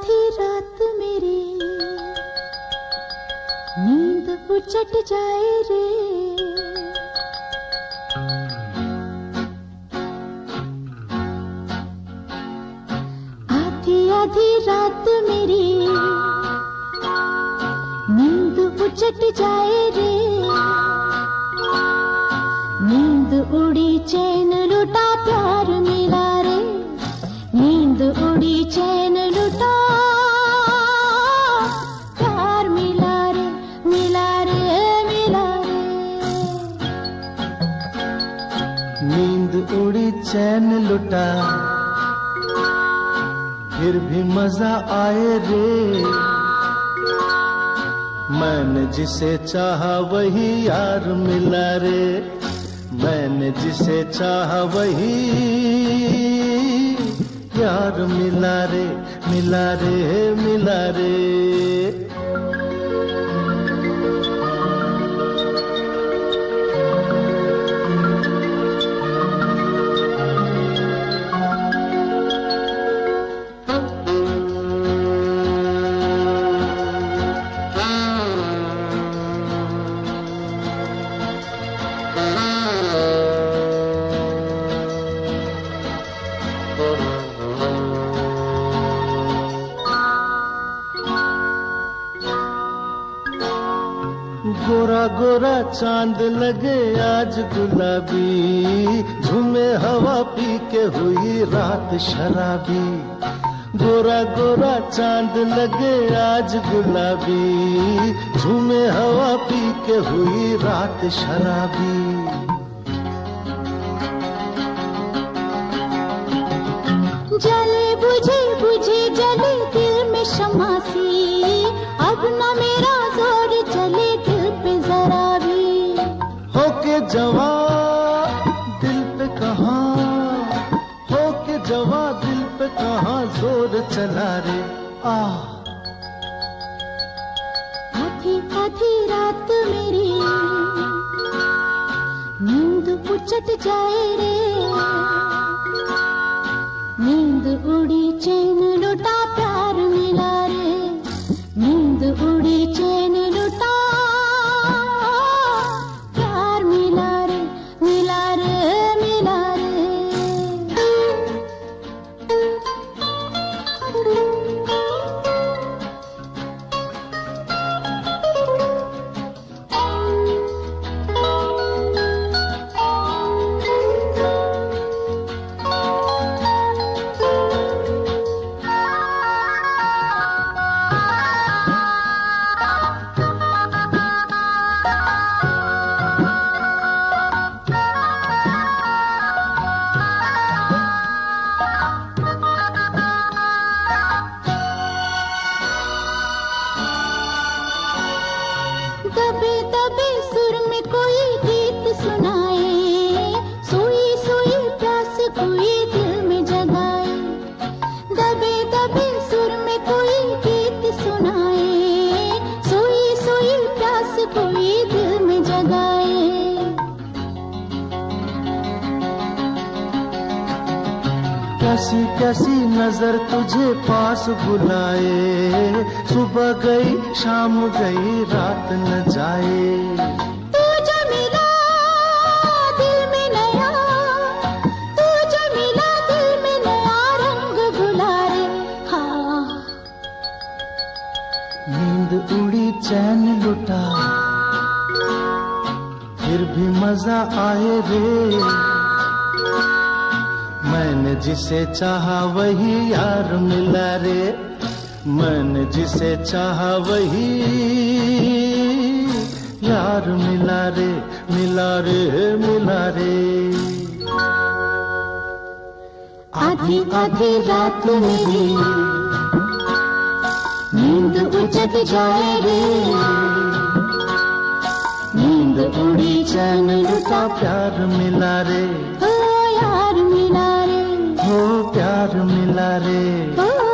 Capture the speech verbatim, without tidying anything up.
आधी रात मेरी नींद उचट जाए रे। आधी आधी रात मेरी नींद उचट जाए रे। नींद उड़ी चैन लुटा प्यार मिला रे। नींद उड़ी चैन लुटा प्यार मिला रे, मिला रे, मिला रे। नींद उड़ी चैन लुटा फिर भी मजा आए रे। मैंने जिसे चाहा वही यार मिला रे। मैंने जिसे चाहा वही यार मिला रे, मिला रे, मिला रे। गोरा गोरा चांद लगे आज गुलाबी, झूमे हवा पी के हुई रात शराबी। गोरा गोरा चांद लगे आज गुलाबी, झूमे हवा पी के हुई रात शराबी। जले बुझे बुझे जले दिल में शमासी, अब न मेरा जोर चले दिल पे जरा भी। होके जवा दिल पे कहाँ, होके जवा दिल पे कहाँ जोर चला रे। आ आधी आधी रात मेरी नींद उचट जाए रे। नींद उड़ी चैन लुटा प्यार मिला रे। नींद उड़ी चैन लुटा प्यार मिला रे, मिला रे, मिला रे। दबे दबे सुर में कोई गीत सुनाए, सोई सोई प्यास कोई दिल में जगाए। दबे दबे सुर में कोई गीत सुनाए, सोई सोई प्यास कोई दिल में जगाए। कैसी कैसी नजर तुझे पास बुलाए, सुबह गई शाम गई रात न जाए। तू जो मिला दिल में नया, तू जो मिला दिल में नया रंग गुलारे। हाँ नींद उड़ी चैन लुटा फिर भी मजा आए रे। मैंने जिसे चाहा वही यार मिला रे। मैंने जिसे चाहा वही यार मिला रे, मिला रे, मिला रे। आधी आधी रात मेरी नींद उचट जाए रे। नींद उड़ी चैन लुटा प्यार मिला रे। ओ यार मिला रे, हो प्यार मिला रे। ओ